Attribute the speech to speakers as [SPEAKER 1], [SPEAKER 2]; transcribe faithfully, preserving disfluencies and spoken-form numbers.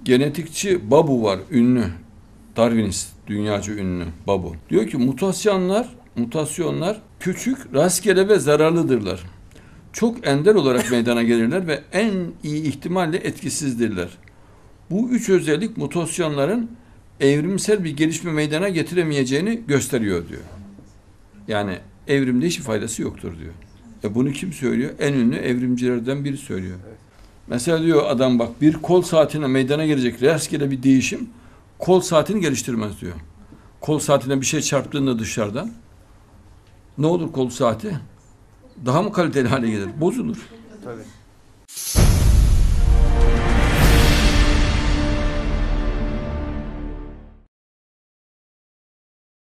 [SPEAKER 1] genetikçi Babu var, ünlü. Darwinist, dünyaca ünlü Babu. Diyor ki mutasyonlar, mutasyonlar küçük, rastgele ve zararlıdırlar. Çok ender olarak meydana gelirler ve en iyi ihtimalle etkisizdirler. Bu üç özellik mutasyonların evrimsel bir gelişme meydana getiremeyeceğini gösteriyor diyor. Yani evrimde hiçbir faydası yoktur diyor. E bunu kim söylüyor? En ünlü evrimcilerden biri söylüyor. Mesela diyor adam bak bir kol saatine meydana gelecek rastgele bir değişim kol saatini geliştirmez diyor. Kol saatine bir şey çarptığında dışarıdan ne olur kol saati? Daha mı kaliteli hale gelir? Bozulur.
[SPEAKER 2] Tabii.